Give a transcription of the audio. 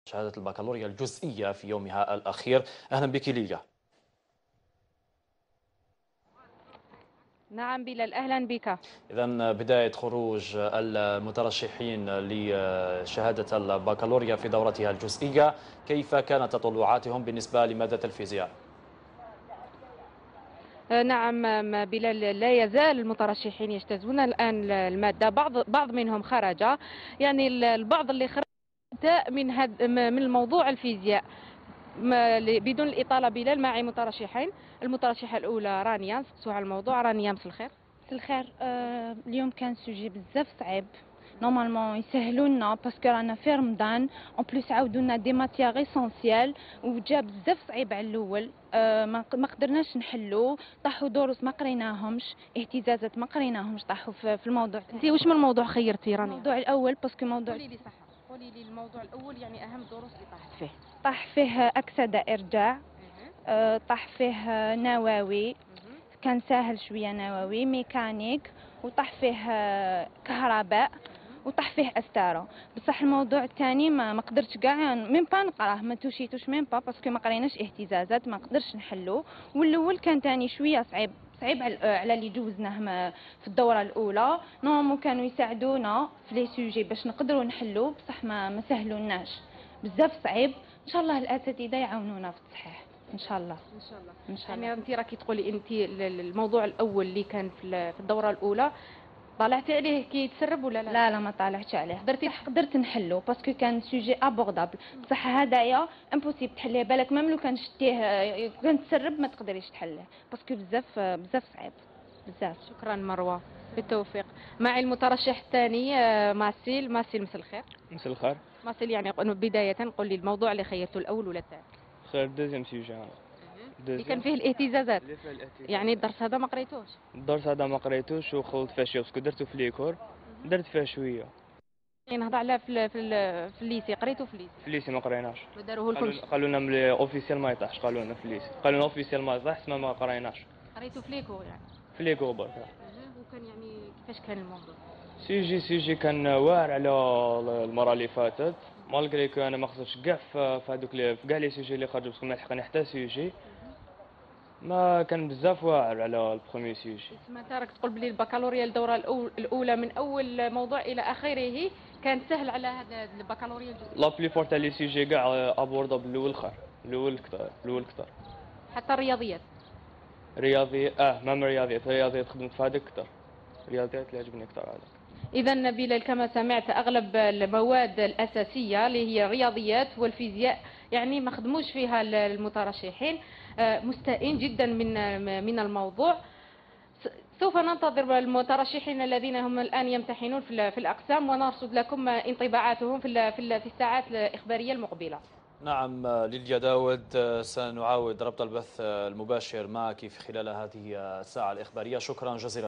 شهادة البكالوريا الجزئية في يومها الأخير. أهلا بك ليليا. نعم بلال، أهلا بك. إذا بداية خروج المترشحين لشهادة البكالوريا في دورتها الجزئية، كيف كانت تطلعاتهم بالنسبة لمادة الفيزياء؟ نعم بلال، لا يزال المترشحين يجتازون الآن المادة. بعض منهم خرج، يعني البعض اللي خرج من الموضوع الفيزياء. بدون الإطالة بلال، معي مترشحين. المترشحة الأولى رانيا، نسقسوها على الموضوع. رانيا، مساء الخير. مساء الخير. اليوم كان سوجي بزاف صعيب. نورمالمون يسهلوا لنا باسكو رانا في رمضان، اون بليس عاودوا لنا دي ماتيير اسونسيال وجا بزاف صعيب على الاول. ما قدرناش نحلو. طاحوا دروس ما قريناهمش، اهتزازات ما قريناهمش، طاحوا في الموضوع. انت واش من الموضوع خيرتي رانيا؟ الموضوع الاول باسكو موضوع. قولي لي صح، قولي لي الموضوع الأول، يعني أهم دروس اللي طاحت فيه. طاح فيه اكسده ارجاع. طاح فيه نووي، كان سهل شويه، نووي ميكانيك. وطاح فيه كهرباء، وطاح فيه استارو. بصح الموضوع الثاني ما قدرتش كاع ميم با نقراه، ما توشيتوش ميم با باسكو ما قريناش اهتزازات، ما قدرش نحلو. والاول كان ثاني شويه صعيب، صعيب على اللي جوزناه في الدوره الاولى. نورمالمون كانوا يساعدونا في لي سوجي باش نقدروا نحلو، بصح ما سهلوناش، بزاف صعيب. ان شاء الله الاساتذه يعاونونا في التصحيح ان شاء الله. ان شاء الله. ان شاء يعني الله. انت راكي تقولي انت الموضوع الاول اللي كان في الدوره الاولى طلعتي عليه كي يتسرب ولا لا؟ لا ما طالعتش عليه. قدرتي قدرت نحلو باسكو كان سوجي ابوردابل. بصح هدايا امبوسيبل تحليه، بالك ميم لو كان شتيه كان تسرب ما تقدريش تحليه باسكو بزاف صعيب بزاف. شكرا مروه، بالتوفيق. معي المترشح الثاني ماسيل. مساء الخير. مساء الخير. ماسيل، يعني بدايه قول لي الموضوع اللي خيرته الاول ولا الثاني؟ خير دوزيام سيجي اللي كان فيه الاهتزازات. يعني الدرس هذا ما قريتوش؟ الدرس هذا ما قريتوش وخلط فيه شويه باسكو درتو في ليكور، درت فيه شويه. يعني نهضر على في الليسي، قريتو في الليسي؟ في الليسي ما قريناش. ما داروه لكمش؟ قالوا لنا ملي اوفيسيال ما يطيحش، قالوا لنا في الليسي، قالوا لنا اوفيسيال ما يطيحش ما قريناش. قريتو في ليكور يعني؟ في ليكور برك. وكان يعني كيفاش كان الموضوع؟ سيجي كان واعر على المره اللي فاتت، مالغري كو انا ما خصتش كاع في هذوك في كاع لي سيجي اللي خرجوا باسكو ما لحقني حتى سيجي. ما كان بزاف واعر على البروميي سيجي. سمعت راك تقول بلي البكالوريا الدوره الاولى من اول موضوع الى اخره كان سهل على هذا البكالوريا الجزئي. لا بلي فور تاع لي سيجي كاع ابوردا بالاول خير، الاول كثر. حتى الرياضيات. مام رياضيات خدمت في هذاك كثر، رياضيات اللي عجبني كثر هذاك. اذا بلال، كما سمعت اغلب المواد الاساسيه اللي هي الرياضيات والفيزياء يعني ما خدموش فيها المترشحين. مستائين جدا من الموضوع. سوف ننتظر المترشحين الذين هم الآن يمتحنون في الأقسام، ونرصد لكم انطباعاتهم في الساعات الإخبارية المقبلة. نعم ليليا داود، سنعاود ربط البث المباشر معك في خلال هذه الساعة الإخبارية. شكرا جزيلا.